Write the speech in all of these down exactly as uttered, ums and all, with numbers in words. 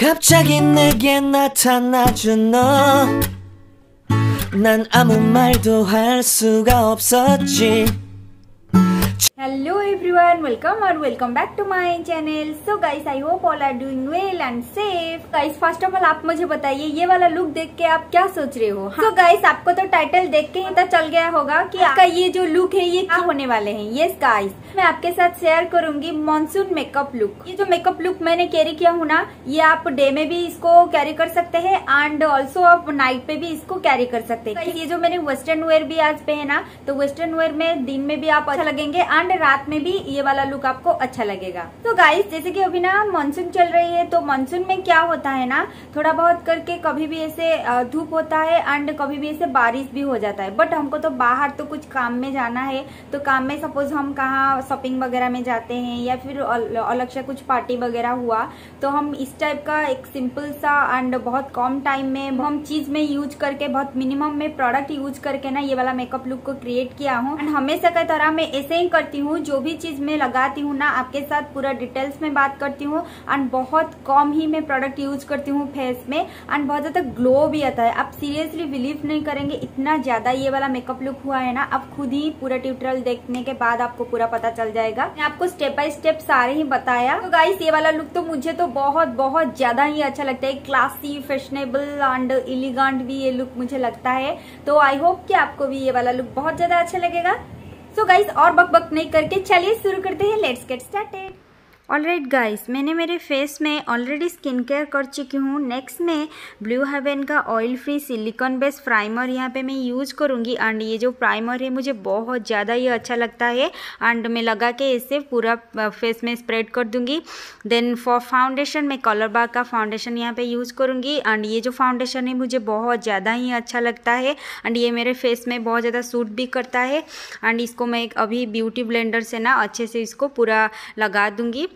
갑자기 내게 나타나준 너, 난 아무 말도 할 수가 없었지. Hello everyone, welcome और welcome back to my channel. So guys, I hope all are doing well and safe. Guys, first of all आप मुझे बताइए, ये वाला look देख के आप क्या सोच रहे हो? सो गाइस, आपको तो टाइटल देख के ही पता चल गया होगा कि आपका ये जो लुक है ये क्या होने वाले हैं। यस गाइस, मैं आपके साथ शेयर करूंगी मॉनसून मेकअप लुक। ये जो मेकअप लुक मैंने कैरी किया हूँ ना, ये आप डे में भी इसको कैरी कर सकते हैं एंड ऑल्सो आप नाइट पे भी इसको कैरी कर सकते हैं। ये जो मैंने वेस्टर्न वेयर भी आज पहना, तो वेस्टर्न वेयर में दिन में भी आप अच्छा लगेंगे एंड रात में भी ये वाला लुक आपको अच्छा लगेगा। तो गाइस, जैसे कि अभी ना मानसून चल रही है, तो मानसून में क्या होता है ना, थोड़ा बहुत करके कभी भी ऐसे धूप होता है एंड कभी भी ऐसे बारिश भी हो जाता है। बट हमको तो बाहर तो कुछ काम में जाना है, तो काम में सपोज हम कहाँ शॉपिंग वगैरह में जाते हैं या फिर अलग से कुछ पार्टी वगैरह हुआ, तो हम इस टाइप का एक सिंपल सा एंड बहुत कम टाइम में हम चीज में यूज करके, बहुत मिनिमम में प्रोडक्ट यूज करके ना ये वाला मेकअप लुक को क्रिएट किया हूँ। एंड हमेशा की तरह मैं ऐसे ही करती हूँ, जो भी चीज मैं लगाती हूँ ना आपके साथ पूरा डिटेल्स में बात करती हूँ एंड बहुत कम ही मैं प्रोडक्ट यूज करती हूँ फेस में एंड बहुत ज्यादा ग्लो भी आता है। आप सीरियसली बिलीव नहीं करेंगे, इतना ज्यादा ये वाला मेकअप लुक हुआ है ना। आप खुद ही पूरा ट्यूटोरियल देखने के बाद आपको पूरा पता चल जाएगा। मैं आपको स्टेप बाय स्टेप सारे ही बताया। तो गाइस, ये वाला लुक तो मुझे तो बहुत बहुत ज्यादा ही अच्छा लगता है। क्लासी, फैशनेबल एंड एलिगेंट भी ये लुक मुझे लगता है। तो आई होप कि आपको भी ये वाला लुक बहुत ज्यादा अच्छा लगेगा। सो so गाइस, और बक बक नहीं करके चलिए शुरू करते हैं। Let's get started. Alright guys, मैंने मेरे फेस में ऑलरेडी स्किन केयर कर चुकी हूँ। नेक्स्ट में ब्लू हेवन का oil free silicone based primer यहाँ पे मैं यूज करूँगी एंड ये जो प्राइमर है मुझे बहुत ज़्यादा ये अच्छा लगता है एंड मैं लगा के इसे पूरा फेस में स्प्रेड कर दूँगी। देन फॉर फाउंडेशन मैं कलर बार का फाउंडेशन यहाँ पे यूज़ करूँगी एंड ये जो फाउंडेशन है मुझे बहुत ज़्यादा ही अच्छा लगता है एंड ये मेरे फेस में बहुत ज़्यादा सूट भी करता है एंड इसको मैं अभी ब्यूटी ब्लेंडर से ना अच्छे से इसको पूरा लगा दूँगी।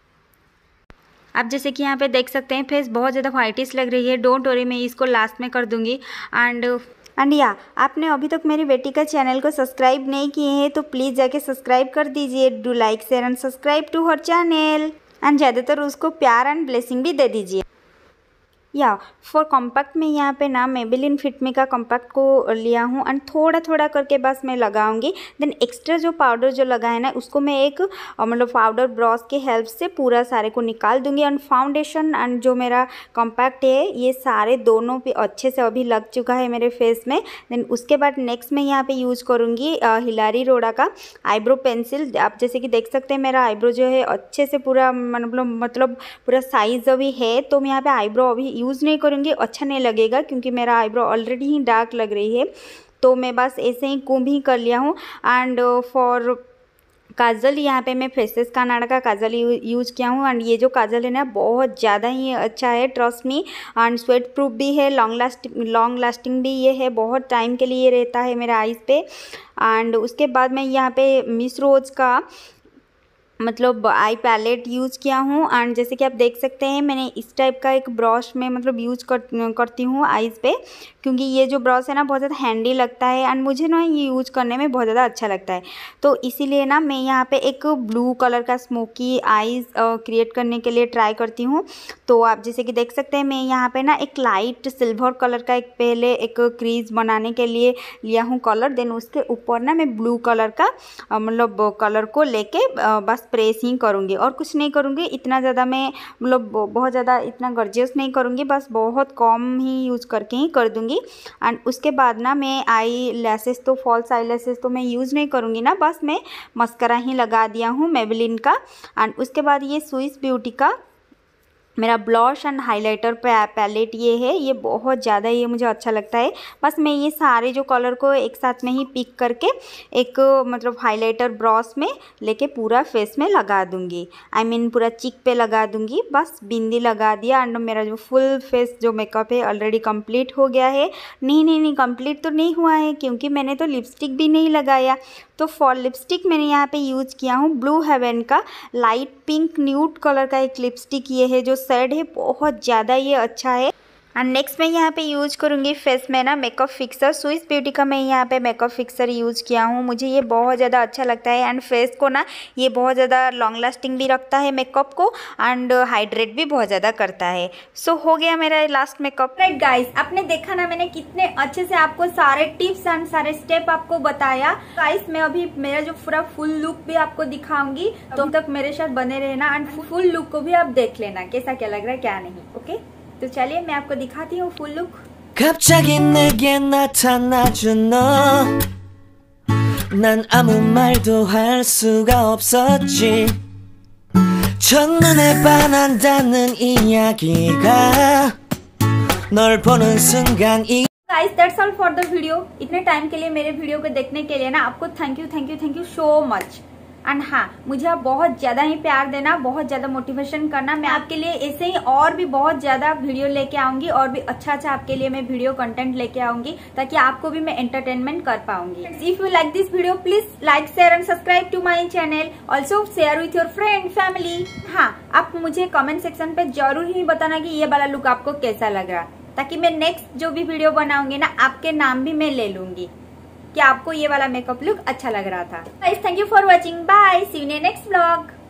आप जैसे कि यहाँ पे देख सकते हैं, फेस बहुत ज़्यादा वाइटिश लग रही है। डोंट वरी, मैं इसको लास्ट में कर दूंगी। एंड एंड या आपने अभी तक मेरी बेटी का चैनल को सब्सक्राइब नहीं किए हैं तो प्लीज़ जाके सब्सक्राइब कर दीजिए। Do like, share and subscribe to her channel and ज़्यादातर उसको प्यार एंड ब्लेसिंग भी दे दीजिए। या फॉर कॉम्पैक्ट में यहाँ पे ना मेबेलिन फिट मी का कॉम्पैक्ट को लिया हूँ एंड थोड़ा थोड़ा करके बस मैं लगाऊंगी। देन एक्स्ट्रा जो पाउडर जो लगा है ना, उसको मैं एक मतलब पाउडर ब्रश के हेल्प से पूरा सारे को निकाल दूंगी। एंड फाउंडेशन एंड जो मेरा कॉम्पैक्ट है, ये सारे दोनों पे अच्छे से अभी लग चुका है मेरे फेस में। देन उसके बाद नेक्स्ट मैं यहाँ पे यूज़ करूँगी हिलारी रोड़ा का आईब्रो पेंसिल। आप जैसे कि देख सकते हैं, मेरा आईब्रो जो है अच्छे से पूरा मतलब मतलब पूरा साइज अभी है, तो मैं यहाँ पे आईब्रो अभी यूज़ नहीं करूँगी, अच्छा नहीं लगेगा क्योंकि मेरा आईब्रो ऑलरेडी ही डार्क लग रही है। तो मैं बस ऐसे ही कुम ही कर लिया हूँ। एंड फॉर काजल, यहाँ पे मैं फ्रेशेस कनाडा का काजल यूज़ किया हूँ एंड ये जो काजल है ना बहुत ज़्यादा ही अच्छा है, trust me. And sweat proof भी है, लॉन्ग लास्टिंग लॉन्ग लास्टिंग भी ये है, बहुत टाइम के लिए रहता है मेरे आईज़ पे। एंड उसके बाद मैं यहाँ पे मिस रोज का मतलब आई पैलेट यूज़ किया हूँ एंड जैसे कि आप देख सकते हैं, मैंने इस टाइप का एक ब्रश में मतलब यूज़ कर करती हूँ आईज़ पे, क्योंकि ये जो ब्रश है ना बहुत ज़्यादा हैंडी लगता है एंड मुझे ना ये यूज़ करने में बहुत ज़्यादा अच्छा लगता है। तो इसीलिए ना मैं यहाँ पे एक ब्लू कलर का स्मोकी आईज़ क्रिएट करने के लिए ट्राई करती हूँ। तो आप जैसे कि देख सकते हैं, मैं यहाँ पे ना एक लाइट सिल्वर कलर का एक पहले एक क्रीज बनाने के लिए लिया हूँ कलर। देन उसके ऊपर ना मैं ब्लू कलर का मतलब कलर को लेके बस प्रेस ही करूँगी और कुछ नहीं करूँगी। इतना ज़्यादा मैं मतलब बहुत ज़्यादा इतना गर्जियस नहीं करूँगी, बस बहुत कम ही यूज़ करके ही कर दूँगी। एंड उसके बाद ना मैं आई लैसेस तो फॉल्स आई लैसेस तो मैं यूज़ नहीं करूँगी ना, बस मैं मस्करा ही लगा दिया हूँ मेबेलिन का। एंड उसके बाद ये स्विस ब्यूटी का मेरा ब्लश एंड हाइलाइटर पैलेट ये है, ये बहुत ज़्यादा ये मुझे अच्छा लगता है। बस मैं ये सारे जो कलर को एक साथ में ही पिक करके एक मतलब हाइलाइटर ब्रश में लेके पूरा फेस में लगा दूंगी। आई I मीन mean, पूरा चिक पे लगा दूंगी। बस बिंदी लगा दिया एंड मेरा जो फुल फेस जो मेकअप है ऑलरेडी कंप्लीट हो गया है। नहीं नहीं नहीं कंप्लीट तो नहीं हुआ है, क्योंकि मैंने तो लिपस्टिक भी नहीं लगाया। तो फॉर लिपस्टिक मैंने यहाँ पे यूज़ किया हूँ ब्लू हेवन का लाइट पिंक न्यूड कलर का एक लिपस्टिक ये है जो शेड है, बहुत ज़्यादा ये अच्छा है। एंड नेक्स्ट मैं यहाँ पे यूज करूँगी फेस में ना मेकअप फिक्सर। स्विस ब्यूटी का मैं यहाँ पे मेकअप फिक्सर यूज़ किया हूँ। मुझे ये बहुत ज़्यादा अच्छा लगता है एंड फेस को ना ये बहुत ज़्यादा लॉन्ग लास्टिंग भी रखता है मेकअप को एंड हाइड्रेट भी बहुत ज़्यादा करता है। सो so, हो गया मेरा लास्ट मेकअप। राइट गाइस, आपने देखा ना मैंने कितने अच्छे से आपको सारे टिप्स एंड सारे स्टेप आपको बताया। गाइस मैं अभी मेरा जो पूरा फुल लुक भी आपको दिखाऊंगी, तो तब तक मेरे साथ बने रहना एंड फुल लुक को भी आप देख लेना कैसा क्या लग रहा है क्या नहीं। ओके, तो चलिए मैं आपको दिखाती हूँ full look. 갑자기 내게 나타나준 너 난 아무 말도 할 수가 없었지 첫눈에 반한다는 이야기가 널 보는 순간 이 guys that's all for the video. इतने टाइम के लिए मेरे वीडियो को देखने के लिए ना आपको thank you thank you thank you so much. And हाँ, मुझे आप बहुत ज्यादा ही प्यार देना, बहुत ज्यादा मोटिवेशन करना। मैं आपके लिए ऐसे ही और भी बहुत ज्यादा वीडियो लेके आऊंगी और भी अच्छा अच्छा आपके लिए मैं वीडियो कंटेंट लेके आऊंगी ताकि आपको भी मैं एंटरटेनमेंट कर पाऊंगी। If you like this video please like share and subscribe to my channel. Also share with your friend family. हाँ, आप मुझे कमेंट सेक्शन पे जरूर ही बताना कि ये वाला लुक आपको कैसा लग रहा, ताकि मैं नेक्स्ट जो भी वीडियो बनाऊंगी ना आपके नाम भी मैं ले लूंगी कि आपको ये वाला मेकअप लुक अच्छा लग रहा था। Guys thank you for watching, bye, see you in next vlog.